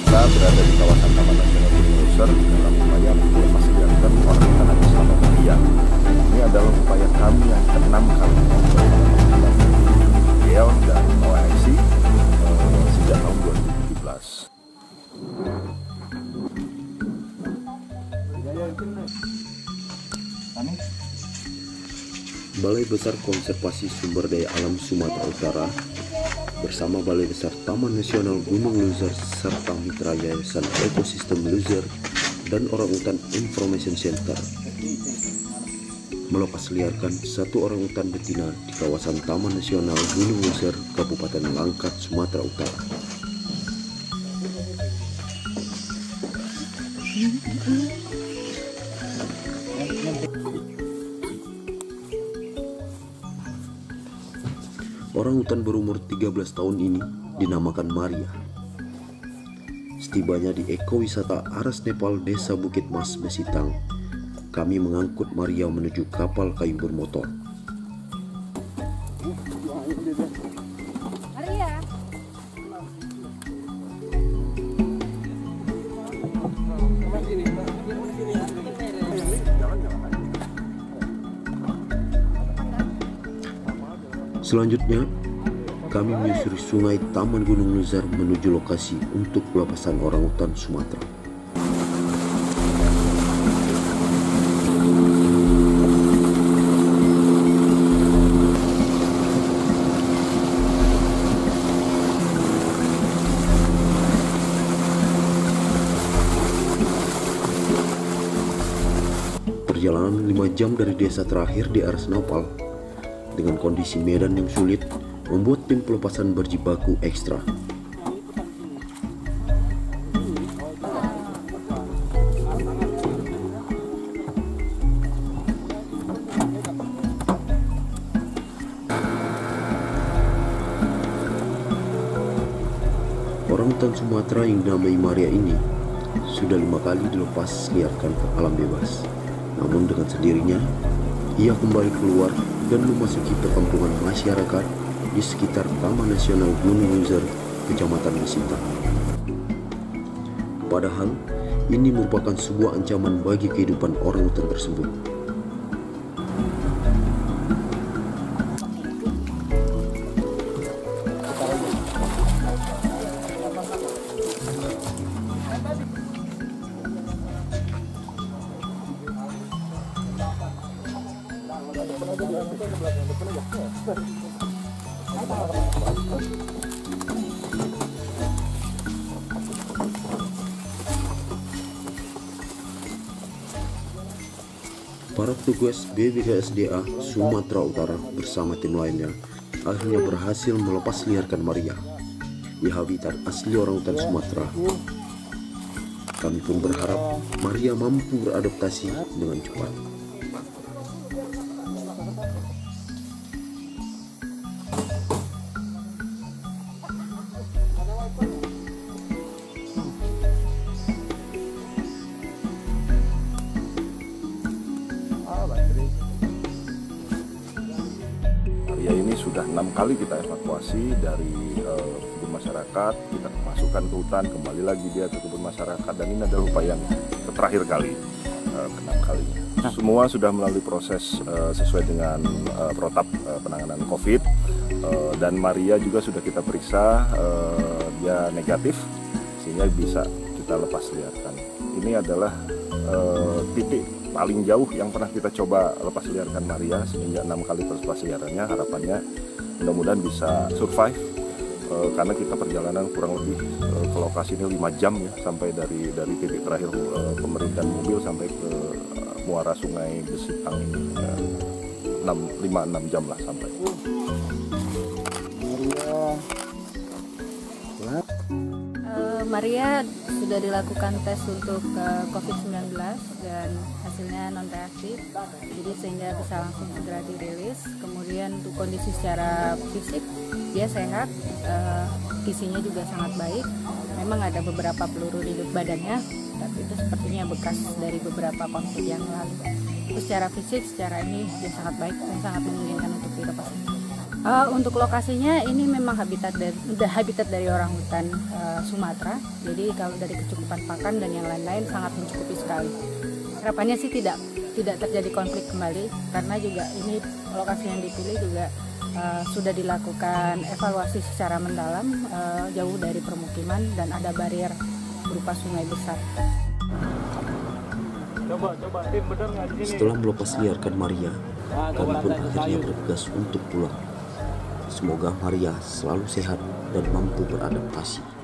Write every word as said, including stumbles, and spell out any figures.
kita berada di kawasan Taman Nasional Gunung Luser dalam upaya melepasliarkan orang utan Atas Nama Maria. Ini adalah upaya kami yang keenam kali G L dan O I C eh, sejak tahun dua ribu tujuh belas. Balai Besar Konservasi Sumber Daya Alam Sumatera Utara bersama Balai Besar Taman Nasional Gunung Luser serta mitra Yayasan Ekosistem Luser dan Orangutan Information Center melepasliarkan satu orangutan betina di kawasan Taman Nasional Gunung Luser, Kabupaten Langkat, Sumatera Utara. Orangutan berumur tiga belas tahun ini dinamakan Maria. Setibanya di ekowisata Aras Nepal, Desa Bukit Mas, Besitang, kami mengangkut Maria menuju kapal kayu bermotor. Maria. Selanjutnya, kami menyusuri sungai Taman Gunung Luser menuju lokasi untuk pelepasan orangutan Sumatera. Perjalanan lima jam dari desa terakhir di Aras Nepal dengan kondisi medan yang sulit membuat tim pelepasan berjibaku ekstra. Orangutan Sumatera yang dinamai Maria ini sudah lima kali dilepas liarkan ke alam bebas. Namun dengan sendirinya ia kembali keluar dan memasuki perkampungan masyarakat di sekitar Taman Nasional Gunung Luser, Kecamatan Besitang. Padahal ini merupakan sebuah ancaman bagi kehidupan orangutan tersebut. Para petugas B B K S D A Sumatera Utara bersama tim lainnya akhirnya berhasil melepas liarkan Maria di habitat asli orangutan Sumatera. Kami pun berharap Maria mampu beradaptasi dengan cepat. Maria ini sudah enam kali kita evakuasi dari uh, kebun masyarakat, kita masukkan ke hutan, kembali lagi dia ke kebun masyarakat, dan ini adalah upaya yang terakhir kali, uh, keenam kalinya. Semua sudah melalui proses uh, sesuai dengan uh, protap uh, penanganan COVID, uh, dan Maria juga sudah kita periksa, uh, dia negatif, sehingga bisa kita lepas liarkan. Ini adalah uh, titik paling jauh yang pernah kita coba lepas liarkan Maria, sehingga enam kali lepas liarannya. Harapannya mudah-mudahan bisa survive, uh, karena kita perjalanan kurang lebih uh, ke lokasi ini lima jam ya, sampai dari dari titik terakhir uh, pemerintahan mobil sampai ke uh, muara sungai Besitang ini, uh, lima enam jam lah sampai. Uh, Maria sudah dilakukan tes untuk uh, COVID sembilan belas dan hasilnya non reaktif, jadi sehingga bisa langsung segera dirilis. Kemudian untuk kondisi secara fisik dia sehat, uh, kisinya juga sangat baik. Memang ada beberapa peluru di badannya, tapi itu sepertinya bekas dari beberapa konflik yang lalu. Terus secara fisik, secara ini dia sangat baik dan sangat memungkinkan untuk dilepas. Uh, untuk lokasinya ini memang habitat dari udah habitat dari orang hutan uh, Sumatera. Jadi kalau dari kecukupan pakan dan yang lain-lain sangat mencukupi sekali. Harapannya sih tidak tidak terjadi konflik kembali, karena juga ini lokasi yang dipilih juga uh, sudah dilakukan evaluasi secara mendalam, uh, jauh dari permukiman dan ada barier berupa sungai besar. Coba, coba, tim bener nggak di sini? Setelah melepas liarkan Maria, kami pun akhirnya bergegas untuk pulang. Semoga Maria selalu sehat dan mampu beradaptasi.